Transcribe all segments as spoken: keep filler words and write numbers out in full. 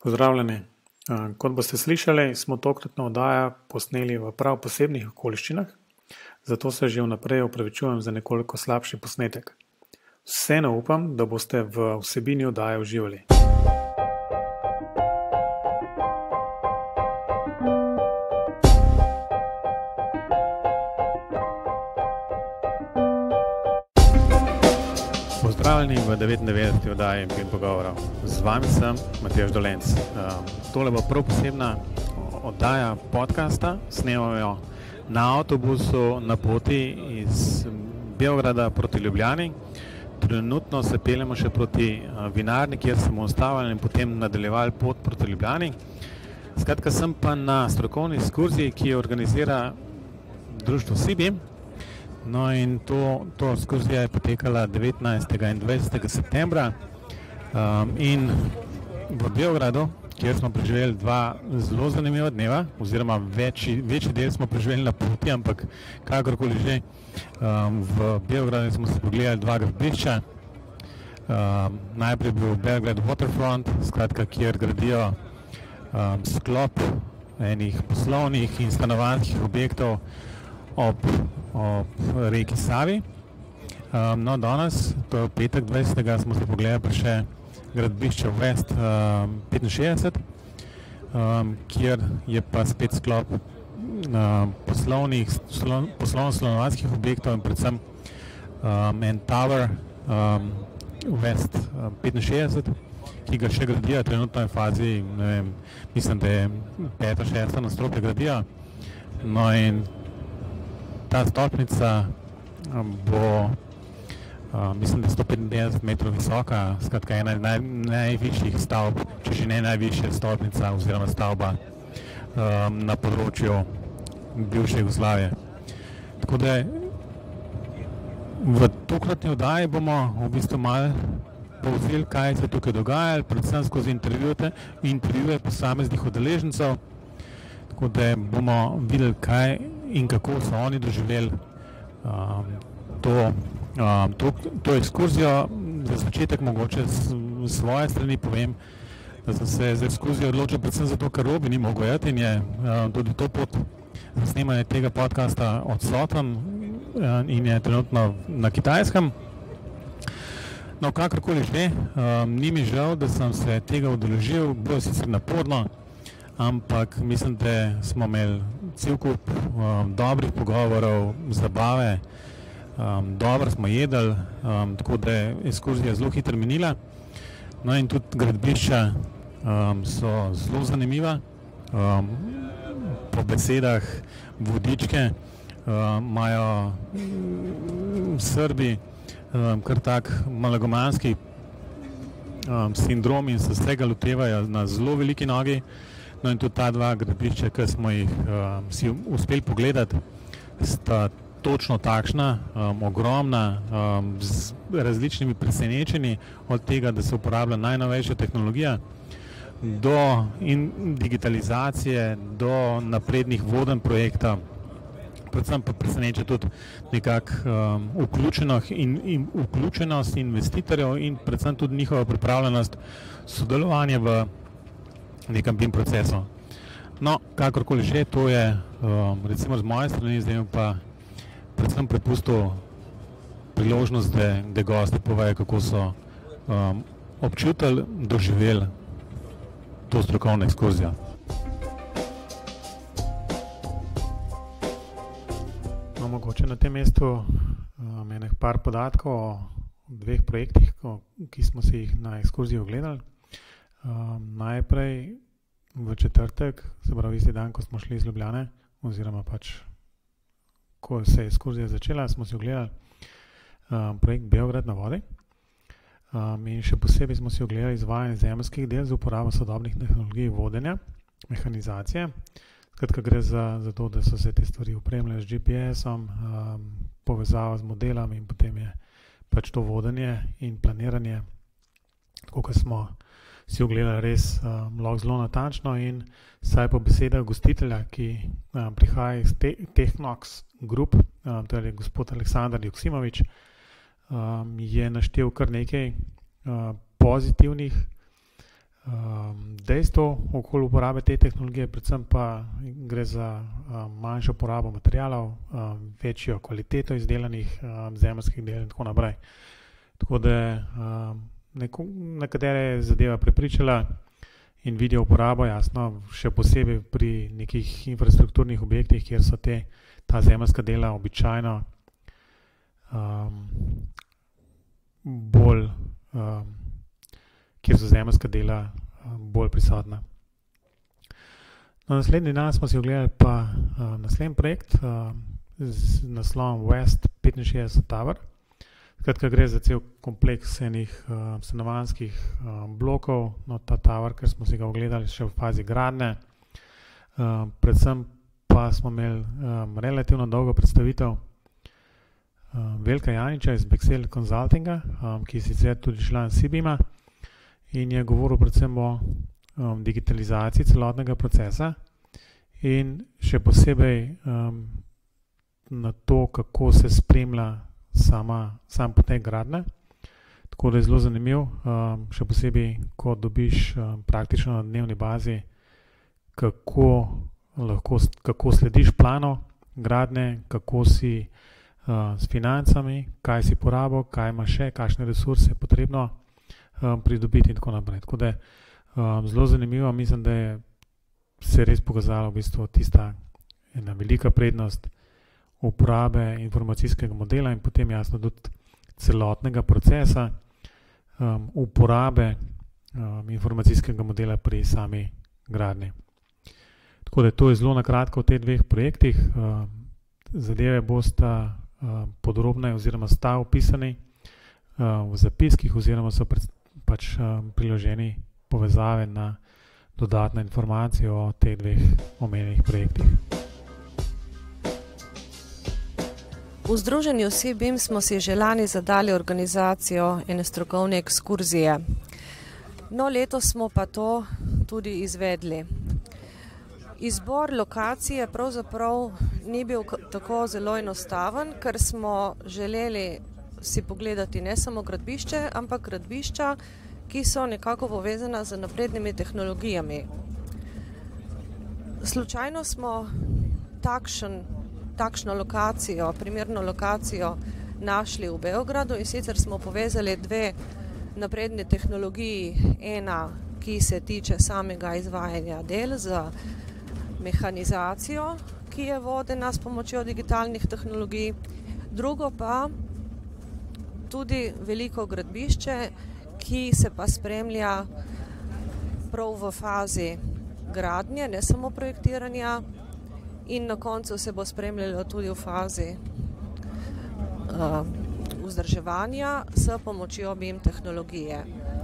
Pozdravljeni. Kot boste slišali, smo tokratno oddajo posneli v prav posebnih okoliščinah, zato se že vnaprej opravičujem za nekoliko slabši posnetek. Vseeno upam, da boste v vsebini oddaje uživali. Pozdravljeni v devetindevetdeseti oddaji Pet pogovorov. Z vami sem Matjaž Dolenc. Tole bo prav posebna oddaja podcasta. Snemamo jo na avtobusu na poti iz Beograda proti Ljubljani. Trenutno se peljemo še proti vinarni, kjer smo ustavili in potem nadaljevali pot proti Ljubljani. Skratka, sem pa na strokovni ekskurziji, ki jo organizira društvo Sibim. No, in to, to ekskurzija je potekala devetnajstega in dvajsetega septembra um, in v Beogradu, kjer smo preživeli dva zelo zanimiva dneva, oziroma večji, večji del smo preživeli na poti, ampak kakorkoli že, um, v Beogradu smo se pogledali dva gradbišča. Um, najprej bil Belgrade Waterfront, skratka, kjer gradijo um, sklop enih poslovnih in stanovanjskih objektov ob, ob reki Savi. Um, no, danes, to je v petek dvajsetega, smo se pogledali pa še gradbišče West um, petinšestdeset, um, kjer je pa spet sklop um, poslovnih, poslovno-stanovanjskih objektov in predvsem um, en tower um, West um, petinšestdeset, ki ga še gradijo, trenutno je v fazi, ne vem, mislim, da je peto, šesto nadstropje gradijo. No, in ta stolpnica bo, uh, mislim, da sto petindevetdeset metrov visoka, skratka ena naj, najvišjih stavb, če že ne najvišja stolpnica oziroma stavba um, na področju bivše Jugoslavije. Tako da v tokratni oddaji bomo v bistvu malo povzeli, kaj se tukaj dogajalo, predvsem skozi intervjuje, intervjuje posameznih udeležencev, tako da bomo videli, kaj in kako so oni doživeli um, to, um, to, to ekskurzijo. Za začetek mogoče s svoje strani povem, da sem se za ekskurzijo odločil predvsem zato, ker Robi ni mogel jeti in je um, tudi to pot za snemanje tega podcasta odsoten um, in je trenutno na Kitajskem. No, kakorkoli že, um, ni mi žal, da sem se tega udeležil, bilo je sicer naporno, ampak mislim, da smo imeli cel kup um, dobrih pogovorov, zabave, um, dobro smo jedli, um, tako da je ekskurzija zelo hitro minila. No, in tudi gradbišča um, so zelo zanimiva. Um, po besedah vodičke um, imajo um, Srbi um, kar tak malagomanski um, sindrom in se vsega lotevajo na zelo veliki nogi. No, in tudi ta dva gradbišča, ki smo jih um, si uspeli pogledati, sta točno takšna, um, ogromna, um, z različnimi presenečenji, od tega, da se uporablja najnovejša tehnologija, do in digitalizacije, do naprednih vodenj projekta, predvsem pa preseneča tudi nekak um, vključenost, in, in, vključenost investitorjev in predvsem tudi njihova pripravljenost sodelovanja v nekem BIM procesu. No, kakorkoli že, to je um, recimo z moje strani, zdaj pa predvsem prepustil priložnost, da, da gosti povejo, kako so um, občutili, doživeli to strokovno ekskurzijo. No, mogoče na tem mestu um, enih par podatkov o dveh projektih, ko, ki smo si jih na ekskurziji ogledali. Um, najprej v četrtek, se pravi isti dan, ko smo šli iz Ljubljane, oziroma pač, ko se je ekskurzija začela, smo si ogledali um, projekt Beograd na vodi um, in še posebej smo si ogledali izvajanje zemeljskih del z uporabo sodobnih tehnologij vodenja, mehanizacije. Skratka, gre za, za to, da so se te stvari opremljale z G P S-om, um, povezava z modelom in potem je pač to vodenje in planiranje, tako kot smo si ogledali res um, lahko zelo natančno in saj po besedah gostitelja, ki um, prihaja iz te, Technox Group, um, to je gospod Aleksandar Joksimovič, um, je naštel kar nekaj uh, pozitivnih um, dejstev okoli uporabe te tehnologije, predvsem pa gre za um, manjšo porabo materialov, um, večjo kvaliteto izdelanih um, zemeljskih del in tako naprej. Tako da um, neko, nekatere je zadeva prepričala in vidijo uporabo, jasno, še posebej pri nekih infrastrukturnih objektih, kjer so te, ta zemeljska dela običajno um, bolj, um, kjer so zemeljska dela bolj prisotna. Na naslednji dan smo si ogledali pa uh, naslednji projekt uh, z naslovom West petinšestdeset Tower. Skratka, gre za cel kompleks enih uh, stanovanjskih uh, blokov, no ta tower, ker smo si ga ogledali še v fazi gradnje. Uh, predvsem pa smo imeli um, relativno dolgo predstavitev um, Veljka Janiča iz Bexel Consultinga, um, ki je sicer tudi član Sibima, in je govoril predvsem o um, digitalizaciji celotnega procesa in še posebej um, na to, kako se spremlja sama, sam potek gradnje. Tako da je zelo zanimiv, um, še posebej, ko dobiš um, praktično na dnevni bazi, kako, lahko, kako slediš plano gradnje, kako si uh, s financami, kaj si porabil, kaj ima še, kakšne resurse je potrebno Um, pridobiti in tako naprej. Tako da je um, zelo zanimivo, mislim, da je se res pokazalo v bistvu tista ena velika prednost uporabe informacijskega modela in potem jasno tudi celotnega procesa um, uporabe um, informacijskega modela pri sami gradnji. Tako da to je zelo na kratko v teh dveh projektih. Um, zadeve bosta um, podrobne oziroma sta opisani um, v zapiskih oziroma so pred pač um, priloženi povezave na dodatne informacije o teh dveh omenjenih projektih. V Združenju Sibim smo si že lani zadali organizacijo ene strokovne ekskurzije. No, letos smo pa to tudi izvedli. Izbor lokacije pravzaprav ni bil tako zelo enostaven, ker smo želeli si pogledati ne samo gradbišče, ampak gradbišča, ki so nekako povezana z naprednimi tehnologijami. Slučajno smo takšen, takšno lokacijo, primerno lokacijo našli v Beogradu in sicer smo povezali dve napredne tehnologiji. Ena, ki se tiče samega izvajanja del z mehanizacijo, ki je vodena s pomočjo digitalnih tehnologij, drugo pa tudi veliko gradbišče, ki se pa spremlja prav v fazi gradnje, ne samo projektiranja, in na koncu se bo spremljalo tudi v fazi uh, vzdrževanja s pomočjo B I M tehnologije.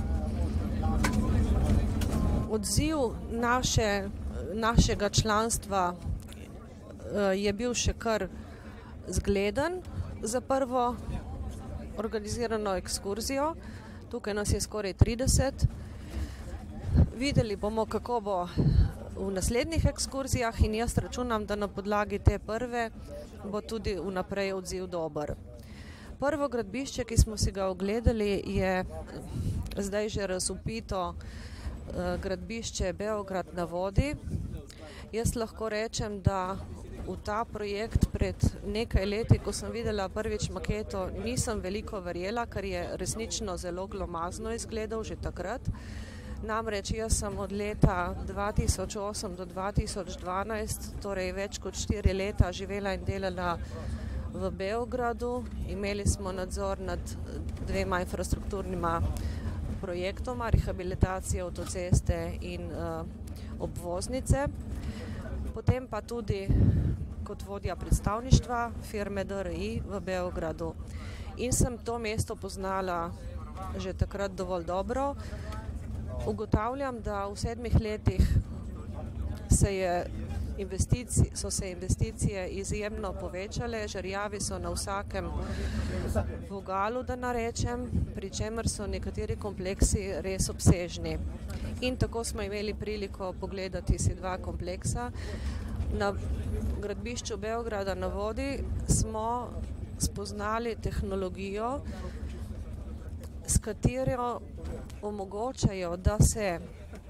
Odziv naše, našega članstva uh, je bil še kar zgleden za prvo organizirano ekskurzijo. Tukaj nas je skoraj trideset. Videli bomo, kako bo v naslednjih ekskurzijah in jaz računam, da na podlagi te prve bo tudi vnaprej odziv dober. Prvo gradbišče, ki smo si ga ogledali, je zdaj že razvpito gradbišče Beograd na vodi. Jaz lahko rečem, da v ta projekt pred nekaj leti, ko sem videla prvič maketo, nisem veliko verjela, ker je resnično zelo glomazno izgledal že takrat. Namreč jaz sem od leta dva tisoč osem do dva tisoč dvanajst, torej več kot štiri leta živela in delala v Beogradu. Imeli smo nadzor nad dvema infrastrukturnima projektoma, rehabilitacije avtoceste in uh, obvoznice. Potem pa tudi kot vodja predstavništva firme D R I v Beogradu. In sem to mesto poznala že takrat dovolj dobro. Ugotavljam, da v sedmih letih se je investicij, so se investicije izjemno povečale, žerjavi so na vsakem vogalu, da narečem, pri čemer so nekateri kompleksi res obsežni. In tako smo imeli priliko pogledati si dva kompleksa. Na gradbišču Beograda na vodi smo spoznali tehnologijo, s katero omogočajo, da se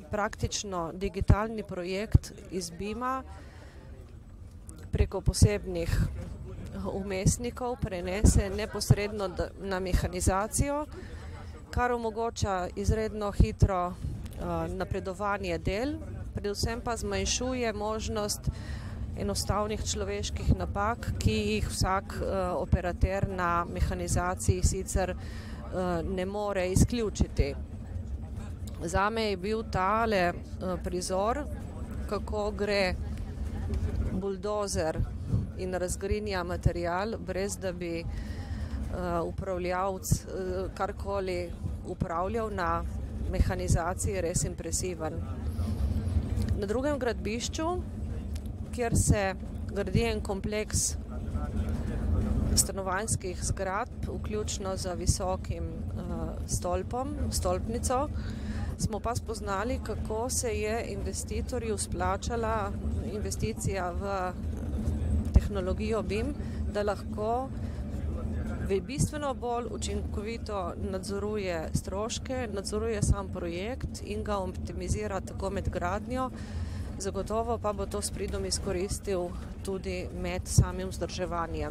praktično digitalni projekt iz BIM-a preko posebnih umestnikov prenese neposredno na mehanizacijo, kar omogoča izredno hitro napredovanje del, predvsem pa zmanjšuje možnost enostavnih človeških napak, ki jih vsak operater na mehanizaciji sicer ne more izključiti. Zame je bil tale prizor, kako gre buldozer in razgrinja material, brez da bi upravljavc karkoli upravljal na mehanizaciji, res impresiven. Na drugem gradbišču, kjer se gradi en kompleks stanovanjskih zgradb, vključno z visokim stolpom, stolpnico, smo pa spoznali, kako se je investitorju splačala investicija v tehnologijo BIM, da lahko bistveno bolj učinkovito nadzoruje stroške, nadzoruje sam projekt in ga optimizira tako med gradnjo, zagotovo pa bo to s pridom izkoristil tudi med samim vzdrževanjem.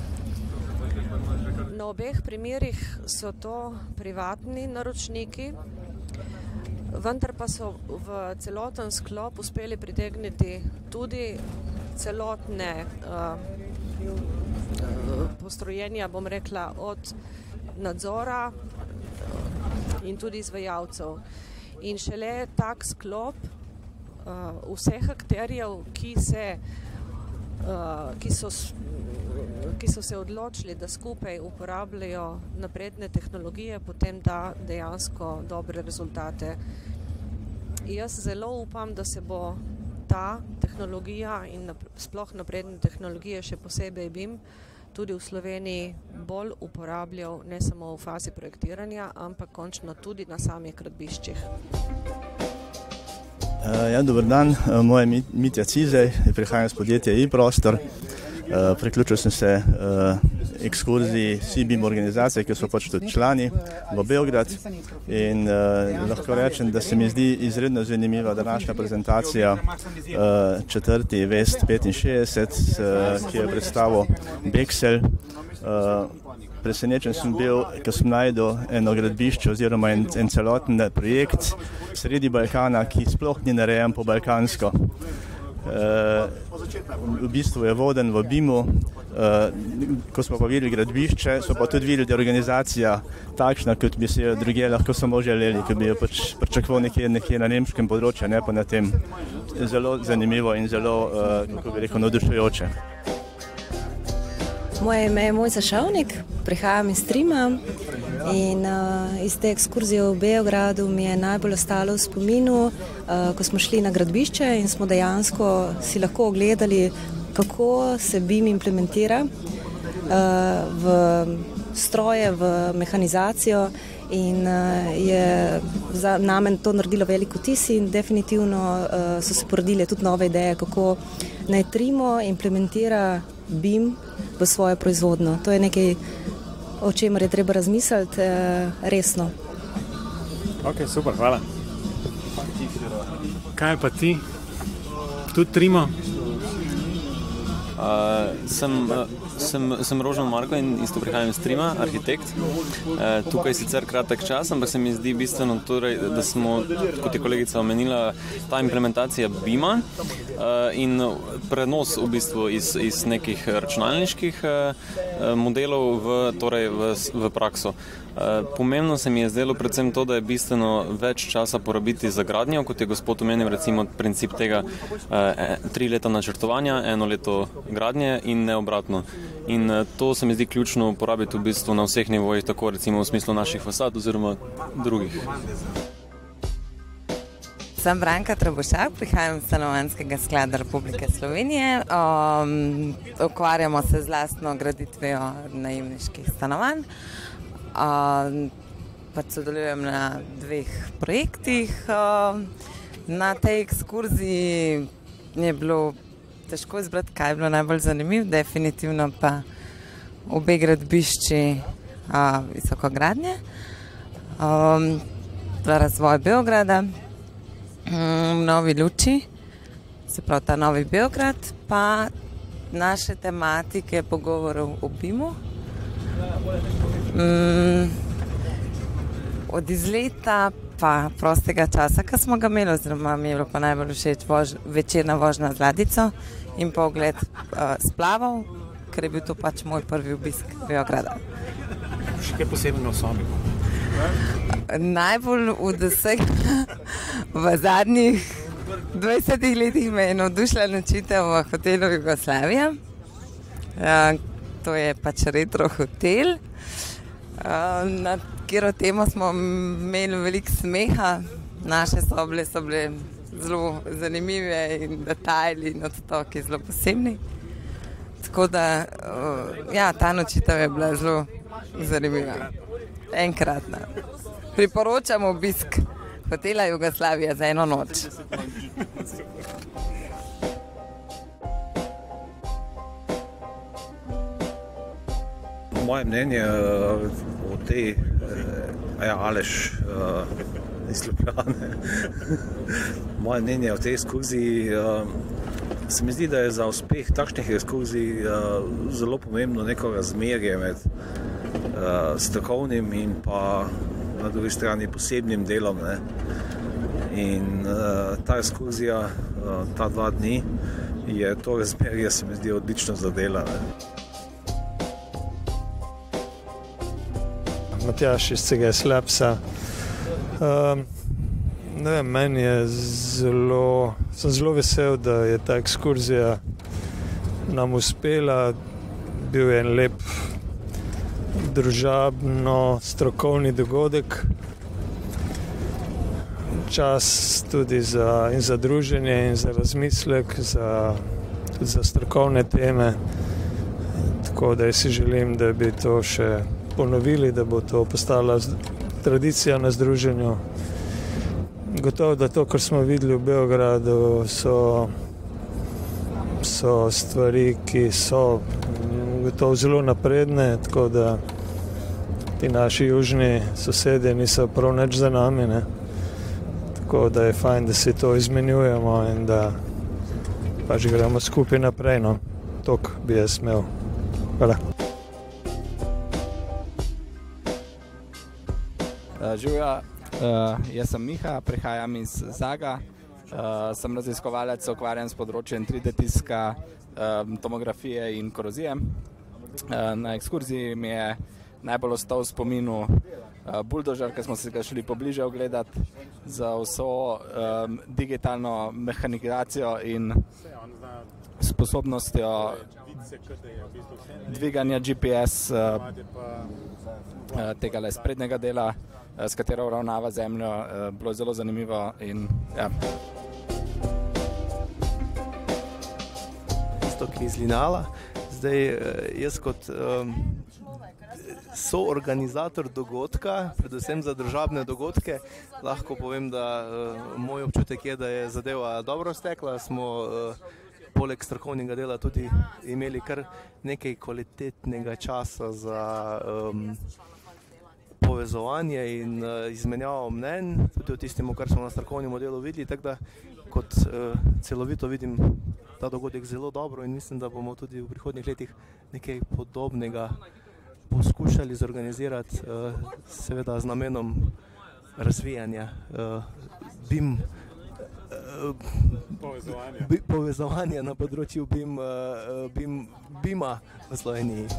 Na obeh primerih so to privatni naročniki, vendar pa so v celoten sklop uspeli pritegniti tudi celotne uh, postrojenja, bom rekla, od nadzora in tudi izvajalcev. In šele tak sklop uh, vseh akterjev, ki se, uh, ki so, ki so se odločili, da skupaj uporabljajo napredne tehnologije, potem da dejansko dobre rezultate. Jaz zelo upam, da se bo ta tehnologija in sploh napredne tehnologije, še posebej BIM, tudi v Sloveniji bolj uporabljal ne samo v fazi projektiranja, ampak končno tudi na samih gradbiščih. Ja, dober dan, moje ime je Mitja Cizej, prihajam iz podjetja iProstor. Priključil sem se ekskurziji vsi BIM organizacije, ki so pač tudi člani v Beograd in lahko rečem, da se mi zdi izredno zanimiva današnja prezentacija četrti West petinšestdeset, ki je predstavil Bexel. Presenečen sem bil, ko sem najdel eno gradbišče oziroma en, en celoten projekt sredi Balkana, ki sploh ni narejen po balkansko. V bistvu je voden v BIM-u, ko smo pa videli gradbišče, smo pa tudi videli, da je organizacija takšna, kot bi si jo drugje lahko samo želeli, ko bi jo pač pričakoval nekje, nekje na nemškem področju, ne pa na tem. Zelo zanimivo in zelo, kako bi rekel, navdušujoče. Moje ime je Mojca Šavnik, prihajam iz Trima in uh, iz te ekskurzije v Beogradu mi je najbolj ostalo v spominu, uh, ko smo šli na gradbišče in smo dejansko si lahko ogledali, kako se BIM implementira uh, v stroje, v mehanizacijo in uh, je za name to naredilo veliko vtis in definitivno uh, so se porodile tudi nove ideje, kako naj Trimo implementira BIM v svojo proizvodno. To je nekaj, o čemer je treba razmisliti eh, resno. Ok, super, hvala. Kaj pa ti? Tudi Trimo? Uh, sem, uh, sem, sem Rožman Marko in isto prihajam iz Trima, arhitekt. Uh, tukaj sicer kratek čas, ampak se mi zdi bistveno, torej, da smo, kot je kolegica omenila, ta implementacija BIM-a uh, in prenos v bistvu iz, iz nekih računalniških uh, modelov v, torej v, v prakso. Pomembno se mi je zdelo predvsem to, da je bistveno več časa porabiti za gradnjo, kot je gospod omenil, recimo princip tega eh, tri leta načrtovanja, eno leto gradnje in ne obratno. In eh, to se mi zdi ključno uporabiti v bistvu na vseh nivojih, tako recimo v smislu naših fasad oziroma drugih. Sem Branka Trebušak, prihajam iz Stanovanjskega sklada Republike Slovenije. Um, ukvarjamo se z lastno graditvijo najemniških stanovanj. Uh, pa sodelujem na dveh projektih. Uh, na tej ekskurziji je bilo težko izbrati, kaj je bilo najbolj zanimivo, definitivno pa obe gradbišči uh, visokogradnje, um, razvoj Beograda. v novi luči, se pravi ta novi Beograd, pa naše tematike pogovorov o BIM-u. Mm, od izleta pa prostega časa, ki smo ga imeli, oziroma mi je bilo pa najbolj všeč vož, večerna vožnja z ladjico in pa ogled uh, splavov, ker je bil to pač moj prvi obisk Beograda. Še kaj posebno v sobi? Najbolj od vsega v zadnjih dvajsetih letih me je navdušila nočitev v hotelu Jugoslavija. Uh, to je pač retro hotel. Uh, na katero temo smo imeli veliko smeha. Naše sobe so bile zelo zanimive in detajli in odtoki zelo posebni. Tako da, uh, ja, ta nočitev je bila zelo zanimiva. Enkratna. Priporočam obisk hotela Jugoslavija za eno noč. Moje mnenje o tej, ja, Aleš iz Ljubljane, moje mnenje o tej ekskurziji, se mi zdi, da je za uspeh takšnih ekskurzij zelo pomembno neko razmerje med strokovnim in pa na drugi strani posebnim delom. Ne? In ta ekskurzija, ta dva dni, je to razmerje, se mi zdi, odlično zadela. Ne? Matjaž iz C G S Labsa. Um, ne vem, meni je zelo, sem zelo vesel, da je ta ekskurzija nam uspela. Bil je en lep družabno strokovni dogodek. Čas tudi za, in za druženje in za razmislek, za, tudi za strokovne teme. Tako da si želim, da bi to še ponovili, da bo to postala tradicija na združenju. Gotovo, da to, kar smo videli v Beogradu, so, so stvari, ki so gotovo zelo napredne, tako da ti naši južni sosedje niso prav nič za nami. Ne? Tako da je fajn, da si to izmenjujemo in da pač gremo skupaj naprej. No? Tok bi jaz imel. Hvala. Živjo, uh, jaz sem Miha, prihajam iz Zaga, uh, sem raziskovalec, se ukvarjam s področjem tri D tiska, um, tomografije in korozije. Uh, na ekskurziji mi je najbolj ostal v spominu uh, buldožer, ki smo se ga šli pobliže ogledati za vso um, digitalno mehanizacijo in sposobnostjo dviganja G P S uh, uh, tega le sprednjega dela, s katero uravnava zemljo, bilo zelo zanimivo in ja. Isto, ki iz Linala. Zdaj, jaz kot um, soorganizator dogodka, predvsem za družabne dogodke, lahko povem, da uh, moj občutek je, da je zadeva dobro stekla. Smo uh, poleg strokovnega dela tudi imeli kar nekaj kvalitetnega časa za um, povezovanje in uh, izmenjavo mnenj, tudi o tistem, kar smo na strokovnem delu videli, tako da kot uh, celovito vidim ta dogodek zelo dobro in mislim, da bomo tudi v prihodnjih letih nekaj podobnega poskušali zorganizirati, uh, seveda z namenom razvijanja uh, BIM, uh, povezovanja. Bi, povezovanja na področju BIM, uh, BIM, BIM-a v Sloveniji.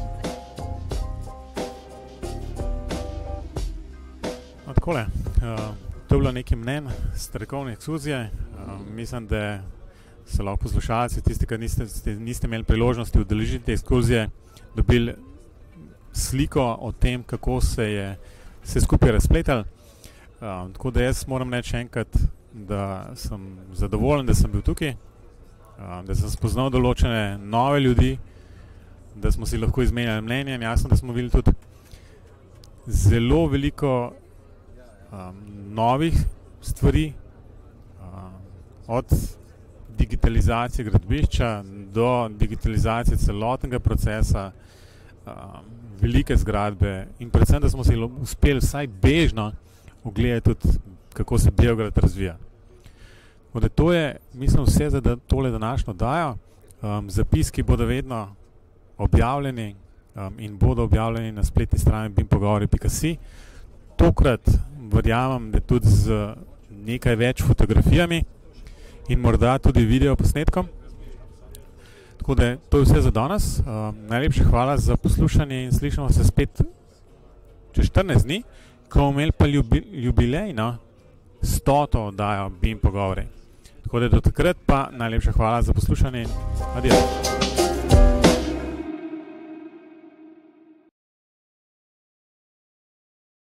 Takole, to je bilo nekaj mnen strokovne ekskurzije. Mislim, da se lahko poslušalci, tisti, ki niste, niste imeli priložnosti udeležiti te ekskurzije, dobili sliko o tem, kako se je vse skupaj razpletal. Tako da jaz moram reči enkrat, da sem zadovoljen, da sem bil tukaj, da sem spoznal določene nove ljudi, da smo si lahko izmenjali mnenje in jasno, da smo videli tudi zelo veliko Um, novih stvari, um, od digitalizacije gradbišča do digitalizacije celotnega procesa, um, velike zgradbe in predvsem, da smo se uspeli vsaj bežno ogledati tudi, kako se Beograd razvija. Tako da to je, mislim, vse za da, tole današnjo dajo. Um, zapiski bodo vedno objavljeni um, in bodo objavljeni na spletni strani bimpogovori pika si. Tokrat verjamem, da tudi z nekaj več fotografijami in morda tudi video posnetkom. Tako da to je vse za danes. Um, najlepša hvala za poslušanje in slišamo se spet čez štirinajst dni, ko bomo imeli pa ljubi, jubilej, no, stoto oddajo Bim pogovori. Tako da do takrat pa najlepša hvala za poslušanje in adijo.